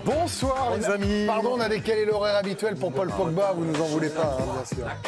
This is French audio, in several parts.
Bonsoir les amis. Pardon, on a décalé l'horaire habituel pour Paul Pogba, vous nous en voulez pas, hein, bien sûr.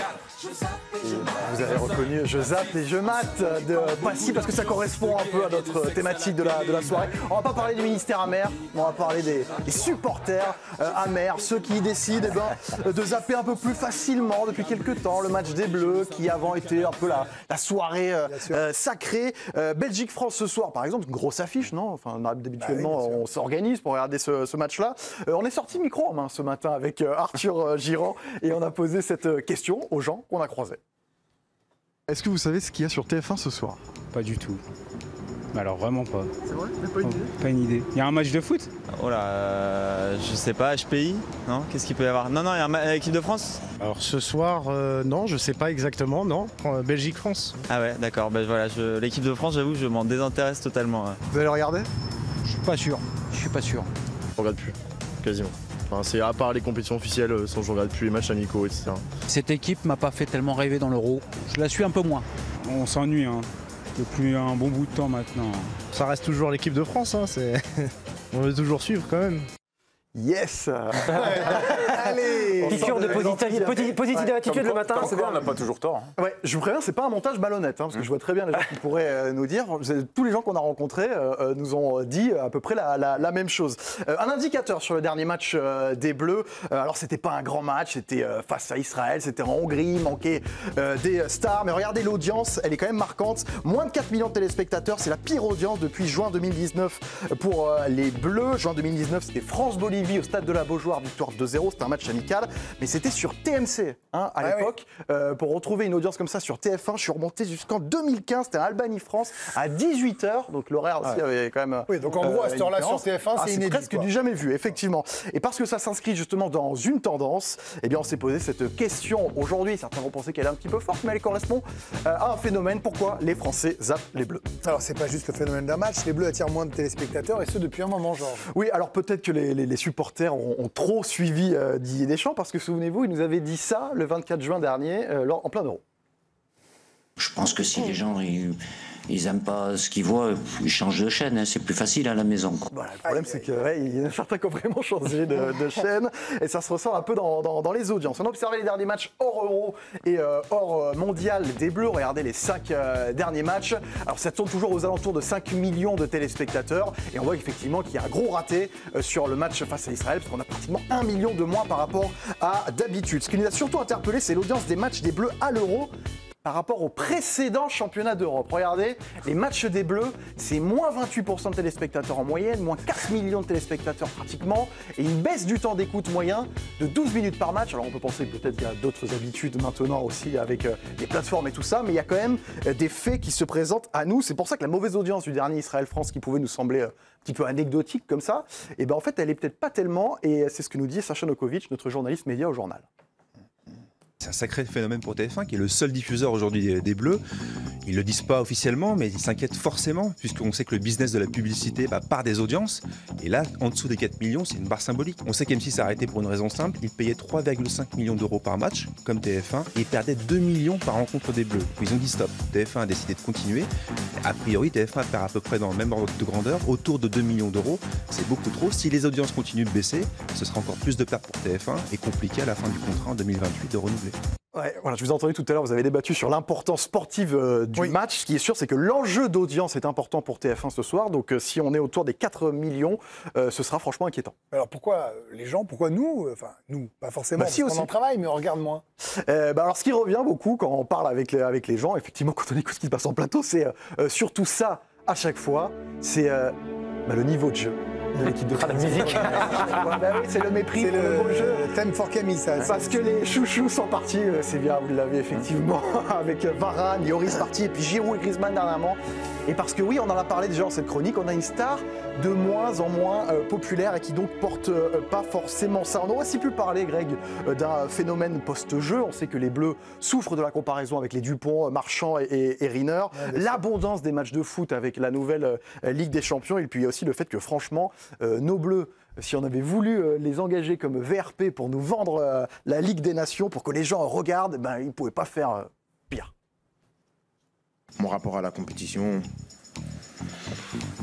Vous avez reconnu, je zappe et je mate de Passy parce que ça correspond un peu à notre thématique de la soirée. On va pas parler du ministère amer, on va parler des supporters amers, ceux qui décident de zapper un peu plus facilement depuis quelques temps le match des Bleus qui avant était un peu la soirée sacrée. Belgique-France ce soir par exemple, une grosse affiche, non? Enfin, habituellement on s'organise pour regarder ce match-là. On est sorti micro en main ce matin avec Arthur Girand et on a posé cette question aux gens qu'on a croisés. Est-ce que vous savez ce qu'il y a sur TF1 ce soir? Pas du tout. Alors vraiment pas. C'est vrai? T'as pas une idée? Pas une idée. Il y a un match de foot? Oh là, je sais pas, HPI? Non? Qu'est-ce qu'il peut y avoir? Non, il y a l'équipe de France? Alors ce soir, non, je sais pas exactement, non. Belgique-France. Ah ouais, d'accord, ben voilà, l'équipe de France, j'avoue, je m'en désintéresse totalement. Vous allez le regarder? Je suis pas sûr. Je regarde plus, quasiment. Enfin, c'est à part les compétitions officielles, je regarde plus les matchs amicaux, etc. Cette équipe m'a pas fait tellement rêver dans l'Euro. Je la suis un peu moins. On s'ennuie, hein. Depuis un bon bout de temps maintenant. Ça reste toujours l'équipe de France, hein, on veut toujours suivre quand même. Yes. Allez. Piqûre de positive attitude le matin, c'est bien. On n'a pas toujours tort. Ouais, je vous préviens, c'est pas un montage malhonnête, parce que je vois très bien les gens qui pourraient nous dire. Tous les gens qu'on a rencontrés nous ont dit à peu près la même chose. Un indicateur sur le dernier match des Bleus. Alors c'était pas un grand match, c'était face à Israël, c'était en Hongrie, il manquait des stars. Mais regardez l'audience, elle est quand même marquante. Moins de 4 millions de téléspectateurs, c'est la pire audience depuis juin 2019 pour les Bleus. Juin 2019, c'était France-Bolivie au stade de la Beaujoire, victoire 2-0, c'était un match amical, mais c'était sur TMC à l'époque. Pour retrouver une audience comme ça sur TF1, je suis remonté jusqu'en 2015, c'était Albanie-France à 18h, donc l'horaire aussi avait quand même... Oui, donc en gros, à cette heure-là sur TF1, c'est inédit. Presque du jamais vu, effectivement. Et parce que ça s'inscrit justement dans une tendance, eh bien on s'est posé cette question aujourd'hui. Certains vont penser qu'elle est un petit peu forte, mais elle correspond à un phénomène. Pourquoi les Français zappent les Bleus? Alors, c'est pas juste le phénomène d'un match, les Bleus attirent moins de téléspectateurs, et ce depuis un moment, Georges. Oui, alors peut-être que les supporters ont trop suivi Didier Deschamps, parce que souvenez-vous, il nous avait dit ça le 24 juin dernier, en plein Euro. Je pense que si les gens ils aiment pas ce qu'ils voient, ils changent de chaîne, hein, c'est plus facile à la maison. Voilà, le problème, c'est qu'il y en a certains qui ont vraiment changé de chaîne, et ça se ressent un peu dans les audiences. On a observé les derniers matchs hors Euro et hors Mondial des Bleus. Regardez les 5 derniers matchs. Alors ça tourne toujours aux alentours de 5 millions de téléspectateurs, et on voit effectivement qu'il y a un gros raté sur le match face à Israël, parce qu'on a pratiquement 1 million de moins par rapport à d'habitude. Ce qui nous a surtout interpellé, c'est l'audience des matchs des Bleus à l'Euro par rapport au précédent championnat d'Europe. Regardez, les matchs des Bleus, c'est moins 28% de téléspectateurs en moyenne, moins 4 millions de téléspectateurs pratiquement, et une baisse du temps d'écoute moyen de 12 minutes par match. Alors on peut penser peut-être qu'il y a d'autres habitudes maintenant aussi avec les plateformes et tout ça, mais il y a quand même des faits qui se présentent à nous. C'est pour ça que la mauvaise audience du dernier Israël-France, qui pouvait nous sembler un petit peu anecdotique comme ça, et ben en fait elle est peut-être pas tellement, et c'est ce que nous dit Sacha Nokovic, notre journaliste média au journal. C'est un sacré phénomène pour TF1 qui est le seul diffuseur aujourd'hui des Bleus. Ils ne le disent pas officiellement, mais ils s'inquiètent forcément, puisqu'on sait que le business de la publicité part des audiences. Et là, en dessous des 4 millions, c'est une barre symbolique. On sait qu'M6 s'est arrêté pour une raison simple. Ils payaient 3,5 millions d'euros par match, comme TF1, et ils perdaient 2 millions par rencontre des Bleus. Ils ont dit stop. TF1 a décidé de continuer. A priori, TF1 perd à peu près dans le même ordre de grandeur, autour de 2 millions d'euros. C'est beaucoup trop. Si les audiences continuent de baisser, ce sera encore plus de pertes pour TF1 et compliqué à la fin du contrat en 2028 de renouveler. Ouais, voilà, je vous ai entendu tout à l'heure, vous avez débattu sur l'importance sportive du match. Ce qui est sûr, c'est que l'enjeu d'audience est important pour TF1 ce soir. Donc si on est autour des 4 millions, ce sera franchement inquiétant. Alors pourquoi les gens, pourquoi nous, enfin nous, pas forcément, si parce qu'on en travaille, mais on regarde moins. Alors ce qui revient beaucoup quand on parle avec les gens, effectivement, quand on écoute ce qui se passe en plateau, c'est surtout ça à chaque fois, c'est le niveau de jeu de l'équipe de France. La musique. Oui, c'est le mépris pour le beau jeu. Thème for Camille, ça. Parce que les chouchous sont partis, c'est bien, vous l'avez effectivement, avec Varane, Lloris parti, et puis Giroud et Griezmann dernièrement. Et parce que oui, on en a parlé déjà dans cette chronique, on a une star de moins en moins populaire et qui donc porte pas forcément ça. On aurait aussi pu parler, Greg, d'un phénomène post-jeu. On sait que les Bleus souffrent de la comparaison avec les Dupont, Marchand et Riner. L'abondance des matchs de foot avec la nouvelle Ligue des Champions. Et puis il y a aussi le fait que franchement, nos Bleus, si on avait voulu les engager comme VRP pour nous vendre la Ligue des Nations, pour que les gens regardent, ils ne pouvaient pas faire pire. Mon rapport à la compétition,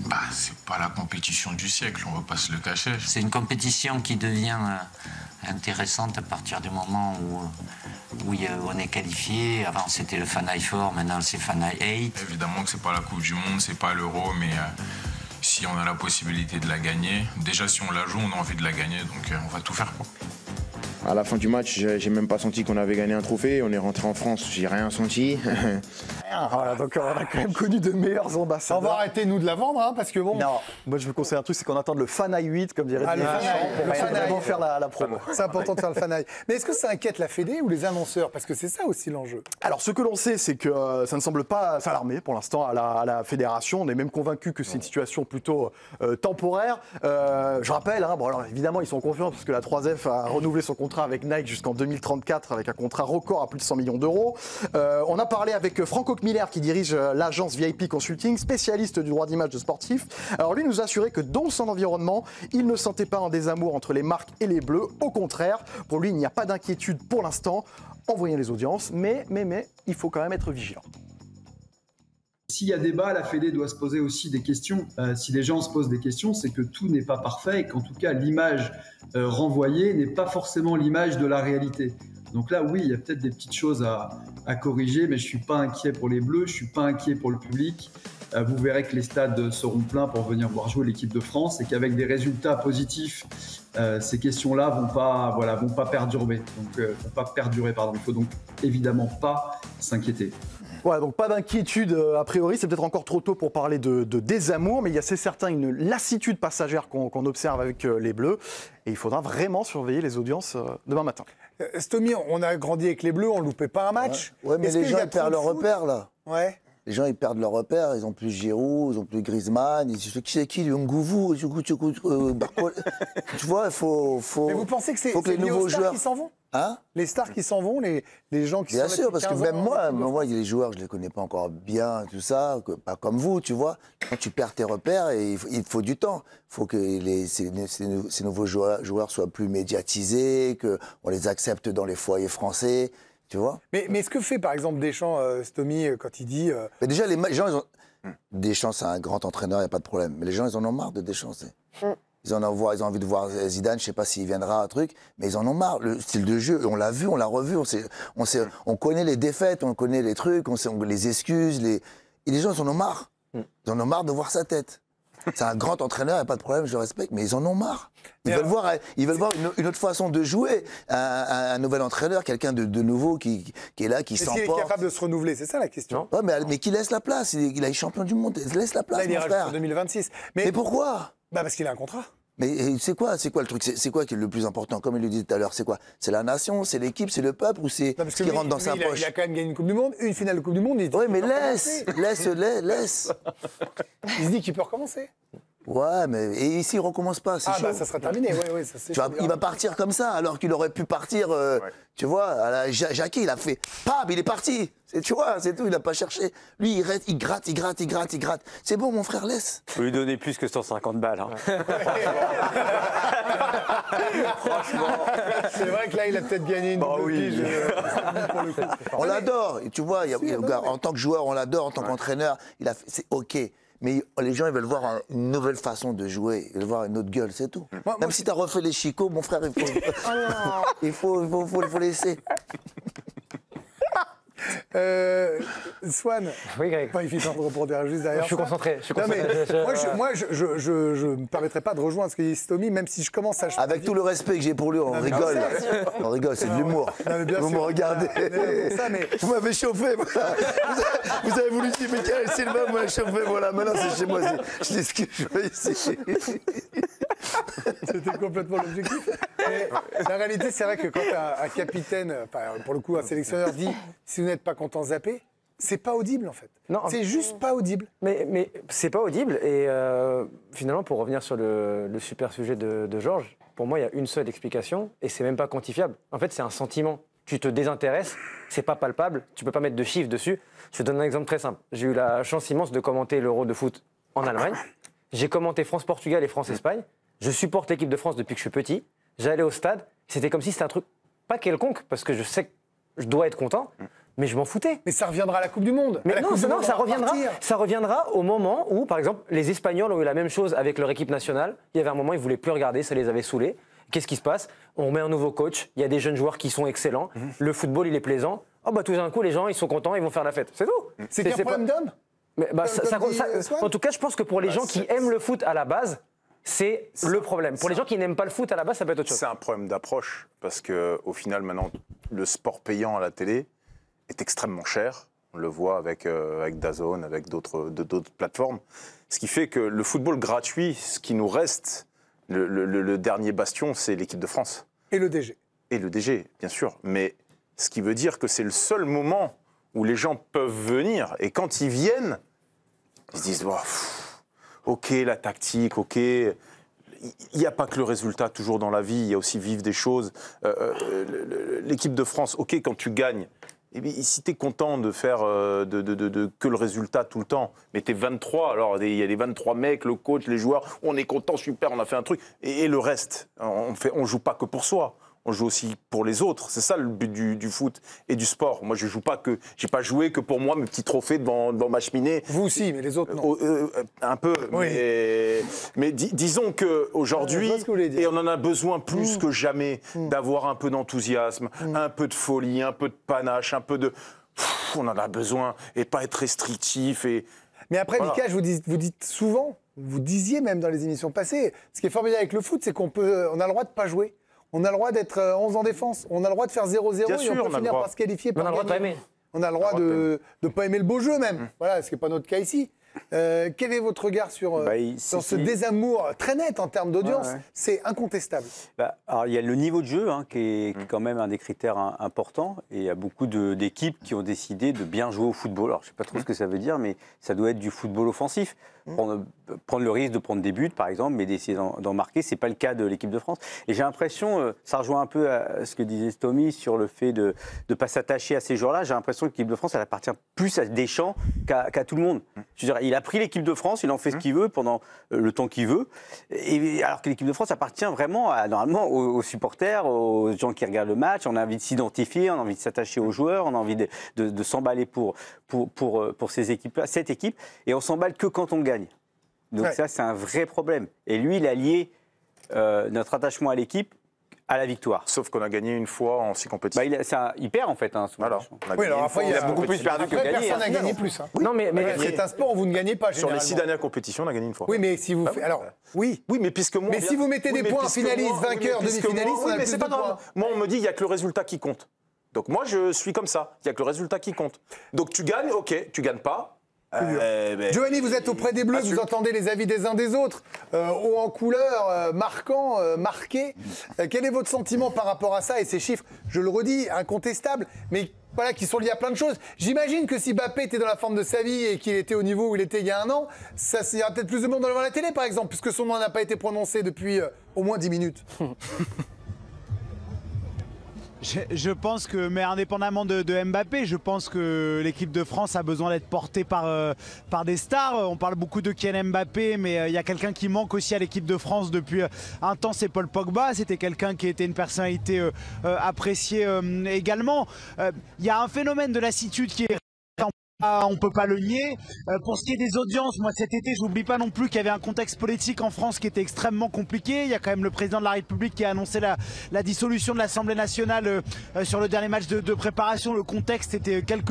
C'est pas la compétition du siècle, on va pas se le cacher. C'est une compétition qui devient intéressante à partir du moment où on est qualifié. Avant c'était le Final Four, maintenant c'est Final 8. Évidemment que c'est pas la Coupe du Monde, c'est pas l'Euro, mais si on a la possibilité de la gagner, déjà si on la joue, on a envie de la gagner, donc on va tout faire pour. À la fin du match, j'ai même pas senti qu'on avait gagné un trophée. On est rentré en France, j'ai rien senti. Voilà, donc on a quand même connu de meilleurs ambassadeurs. On va arrêter, nous, de la vendre, hein, parce que bon... Non, moi je vous conseille un truc, c'est qu'on attend le Fanaï 8, comme dirait Didier Deschamps, pour vraiment faire la promo. C'est important de faire le Fanaï. Mais est-ce que ça inquiète la Fédé ou les annonceurs? Parce que c'est ça aussi l'enjeu. Alors ce que l'on sait, c'est que ça ne semble pas s'alarmer pour l'instant à la fédération. On est même convaincu que c'est une situation plutôt temporaire. Je rappelle, bon alors évidemment ils sont confiants parce que la 3F a renouvelé son contrat avec Nike jusqu'en 2034 avec un contrat record à plus de 100 millions d'euros. On a parlé avec Franck Miller qui dirige l'agence VIP Consulting, spécialiste du droit d'image de sportifs. Alors lui nous a assuré que dans son environnement, il ne sentait pas un désamour entre les marques et les Bleus. Au contraire, pour lui, il n'y a pas d'inquiétude pour l'instant en voyant les audiences, mais il faut quand même être vigilant. S'il y a débat, la Fédé doit se poser aussi des questions. Si les gens se posent des questions, c'est que tout n'est pas parfait et qu'en tout cas, l'image renvoyée n'est pas forcément l'image de la réalité. Donc là, oui, il y a peut-être des petites choses à corriger, mais je ne suis pas inquiet pour les Bleus, je ne suis pas inquiet pour le public. Vous verrez que les stades seront pleins pour venir voir jouer l'équipe de France et qu'avec des résultats positifs, ces questions-là vont pas perdurer. Il faut donc évidemment pas s'inquiéter. Voilà, donc pas d'inquiétude a priori, c'est peut-être encore trop tôt pour parler de désamour, mais il y a c'est certain une lassitude passagère qu'on observe avec les Bleus et il faudra vraiment surveiller les audiences demain matin. Stomy, on a grandi avec les Bleus, on ne loupait pas un match. Ouais, mais les gens ils perdent leur repère là. Ouais. Les gens, ils perdent leur repère, ils n'ont plus Giroud, ils n'ont plus Griezmann, c'est qui, Ngouvou, Barcola. Tu vois, il faut... Mais vous pensez que c'est les nouveaux joueurs qui s'en vont? Hein? Les stars qui s'en vont, les gens qui bien sont sûr, parce que même moi, les joueurs, je ne les connais pas encore bien, tout ça, pas comme vous, tu vois. Quand tu perds tes repères, il faut du temps. Il faut que ces nouveaux joueurs soient plus médiatisés, qu'on les accepte dans les foyers français. Tu vois? Mais ce que fait par exemple Deschamps, Stomy, quand il dit... Mais déjà, les gens, ils ont... Deschamps, c'est un grand entraîneur, il n'y a pas de problème. Mais les gens, ils en ont marre de Deschamps. Ils ont envie de voir Zidane, je ne sais pas s'il viendra, un truc, mais ils en ont marre. Le style de jeu, on l'a vu, on l'a revu, on connaît les défaites, on connaît les trucs, on les excuses. Et les gens, ils en ont marre. Ils en ont marre de voir sa tête. C'est un grand entraîneur, il n'y a pas de problème, je le respecte, mais ils en ont marre. Ils veulent voir une autre façon de jouer. Un nouvel entraîneur, quelqu'un de nouveau qui est là, qui s'emporte. Est-ce qu'il est capable de se renouveler? C'est ça la question. Ouais, mais qui laisse la place. Il est champion du monde. Il laisse la place, là, il ira en 2026. Mais pourquoi? Parce qu'il a un contrat. Mais c'est quoi le truc? C'est quoi qui est le plus important? Comme il le disait tout à l'heure, c'est quoi? C'est la nation, c'est l'équipe, c'est le peuple ou c'est ce qui rentre dans sa poche? Il a quand même gagné une Coupe du Monde, une finale de Coupe du Monde. Oui, mais laisse. Il se dit qu'il peut recommencer. Ouais, mais et s'il recommence pas, c'est chaud. Ça sera terminé, ouais, ça c'est chaud. Il va partir comme ça, alors qu'il aurait pu partir, tu vois, Jackie, il a fait, pam, il est parti. Tu vois, c'est tout, il n'a pas cherché. Lui, il gratte. C'est bon, mon frère, laisse. Faut lui donner plus que 150 balles. Hein. Franchement. C'est vrai que là, il a peut-être gagné une double pige. On l'adore, tu vois, en tant que joueur, on l'adore, en tant qu'entraîneur, c'est OK. Mais les gens, ils veulent voir une nouvelle façon de jouer, ils veulent voir une autre gueule, c'est tout. Même si tu as refait les chicots, mon frère, il faut laisser. Swan. Oui, Greg. Il fait un reporter juste derrière. Je suis concentré. Moi, je ne me permettrai pas de rejoindre ce que dit Stomy, même si je commence à... Avec tout le respect que j'ai pour lui, on rigole. On rigole, c'est de l'humour. Vous me regardez. Vous m'avez chauffé. Vous avez voulu dire, mais Michael Silva m'a chauffé. Voilà, maintenant c'est chez moi. Je dis ce que je veux ici. C'était complètement l'objectif. Mais la réalité, c'est vrai que quand un capitaine, pour le coup un sélectionneur, dit si vous n'êtes pas content, zappez, c'est pas audible en fait. Non, c'est juste pas audible. Mais c'est pas audible. Et finalement, pour revenir sur le super sujet de Georges, pour moi, il y a une seule explication et c'est même pas quantifiable. En fait, c'est un sentiment. Tu te désintéresses, c'est pas palpable, tu peux pas mettre de chiffres dessus. Je te donne un exemple très simple. J'ai eu la chance immense de commenter l'Euro de foot en Allemagne. J'ai commenté France-Portugal et France-Espagne. Je supporte l'équipe de France depuis que je suis petit. J'allais au stade. C'était comme si c'était un truc pas quelconque, parce que je sais que je dois être content. Mais je m'en foutais. Mais ça reviendra à la Coupe du Monde. Mais non, ça reviendra au moment où, par exemple, les Espagnols ont eu la même chose avec leur équipe nationale. Il y avait un moment, ils ne voulaient plus regarder, ça les avait saoulés. Qu'est-ce qui se passe? On met un nouveau coach, il y a des jeunes joueurs qui sont excellents, le football, il est plaisant. Oh bah tout d'un coup, les gens, ils sont contents, ils vont faire la fête. C'est tout. C'est qu'un problème d'homme. Mais en tout cas, je pense que pour les gens qui aiment le foot à la base, c'est le problème. Pour les gens qui n'aiment pas le foot à la base, ça peut être autre chose. C'est un problème d'approche, parce qu'au final, maintenant, le sport payant à la télé est extrêmement cher. On le voit avec DAZN, avec d'autres plateformes. Ce qui fait que le football gratuit, ce qui nous reste, le dernier bastion, c'est l'équipe de France. Et le DG. Et le DG, bien sûr. Mais ce qui veut dire que c'est le seul moment où les gens peuvent venir. Et quand ils viennent, ils se disent oh, ok, la tactique, ok. Il n'y a pas que le résultat toujours dans la vie, il y a aussi vivre des choses. L'équipe de France, ok, quand tu gagnes, et bien, si tu es content de faire que le résultat tout le temps, mais tu es 23, alors il y a les 23 mecs, le coach, les joueurs, on est content, super, on a fait un truc. Et le reste, on joue pas que pour soi. On joue aussi pour les autres. C'est ça le but du foot et du sport. Moi, je joue pas que, j'ai pas joué que pour moi mes petits trophées devant ma cheminée. Vous aussi, mais les autres non. Un peu. Oui. Mais disons que aujourd'hui, et on en a besoin plus que jamais d'avoir un peu d'enthousiasme, un peu de folie, un peu de panache, un peu de. On en a besoin et pas être restrictif Mais après, voilà. Mika, vous dites souvent, vous disiez même dans les émissions passées, ce qui est formidable avec le foot, c'est on a le droit de pas jouer. On a le droit d'être 11 en défesse. On a le droit de faire 0-0 et on peut finir par se qualifier. On a le droit de pas aimer. On a le droit de ne pas aimer le beau jeu même. Voilà, ce qui n'est pas notre cas ici. Quel est votre regard sur ce désamour très net en termes d'audience? C'est incontestable. Alors, il y a le niveau de jeu qui est quand même un des critères importants. Et il y a beaucoup d'équipes qui ont décidé de bien jouer au football. Alors, je ne sais pas trop ce que ça veut dire, mais ça doit être du football offensif. Prendre le risque de prendre des buts, par exemple, mais d'essayer d'en marquer, ce n'est pas le cas de l'équipe de France. Et j'ai l'impression, ça rejoint un peu à ce que disait Stomy sur le fait de ne pas s'attacher à ces joueurs-là. J'ai l'impression que l'équipe de France, elle appartient plus à Deschamps qu'à tout le monde. Je veux dire, il a pris l'équipe de France, il en fait ce qu'il veut pendant le temps qu'il veut. Et, alors que l'équipe de France appartient vraiment, normalement, aux supporters, aux gens qui regardent le match. On a envie de s'identifier, on a envie de s'attacher aux joueurs, on a envie de s'emballer pour ces équipes-là, cette équipe. Et on s'emballe que quand on gagne. Donc ça, c'est un vrai problème. Et lui, il a lié notre attachement à l'équipe à la victoire. Sauf qu'on a gagné une fois en 6 compétitions. Il perd en fait. Alors, il a beaucoup plus perdu que gagné. Personne n'a gagné plus. Oui. Non, mais c'est un sport où vous ne gagnez pas. Sur les 6 dernières compétitions, on a gagné une fois. Oui, mais si vous oui, mais puisque moi. Mais si vous mettez des points finalistes, vainqueurs, demi-finalistes, on a plus de points. Moi, on me dit il y a que le résultat qui compte. Donc moi, je suis comme ça. Il y a que le résultat qui compte. Donc tu gagnes, ok. Tu gagnes pas. Giovanni, vous êtes auprès des Bleus, vous entendez les avis des uns des autres, haut en couleur, marquant, marqué. Quel est votre sentiment par rapport à ça et ces chiffres, je le redis, incontestables, mais voilà, qui sont liés à plein de choses. J'imagine que si Mbappé était dans la forme de sa vie et qu'il était au niveau où il était il y a un an, il y aura peut-être plus de monde devant la télé, par exemple, puisque son nom n'a pas été prononcé depuis au moins 10 minutes. Je pense que, mais indépendamment de Mbappé, je pense que l'équipe de France a besoin d'être portée par des stars. On parle beaucoup de Kylian Mbappé, mais il y a quelqu'un qui manque aussi à l'équipe de France depuis un temps, c'est Paul Pogba. C'était quelqu'un qui était une personnalité appréciée également. Il y a un phénomène de lassitude qui est... On ne peut pas le nier. Pour ce qui est des audiences, moi cet été, je n'oublie pas non plus qu'il y avait un contexte politique en France qui était extrêmement compliqué. Il y a quand même le président de la République qui a annoncé la dissolution de l'Assemblée nationale sur le dernier match de préparation. Le contexte était quelque...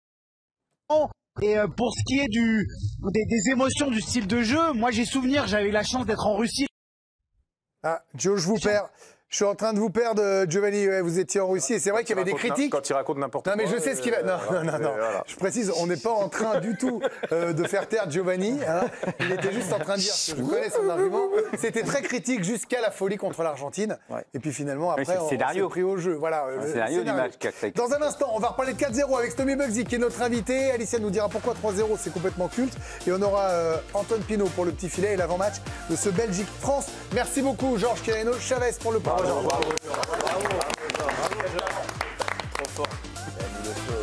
Et pour ce qui est des émotions, du style de jeu, moi j'ai souvenir, j'avais eu la chance d'être en Russie. Ah, Joe, je vous perds. Je suis en train de vous perdre, Giovanni. Vous étiez en Russie et c'est vrai qu'il y avait des critiques. Quand il raconte n'importe quoi. Non, mais je sais ce qu'il va. Non. Voilà. Je précise, on n'est pas en train du tout de faire taire Giovanni. Hein. Il était juste en train de dire, je connais son argument. C'était très critique jusqu'à la folie contre l'Argentine. Ouais. Et puis finalement, après, on s'est pris au jeu. Voilà. Le scénario du match. Dans un instant, on va reparler de 4-0 avec Stomy Bugsy, qui est notre invité. Alicia nous dira pourquoi 3-0, c'est complètement culte. Et on aura Antoine Pinault pour le petit filet et l'avant-match de ce Belgique-France. Merci beaucoup, Georges Quirino Chavez, pour le parole. Bravo. Trop fort.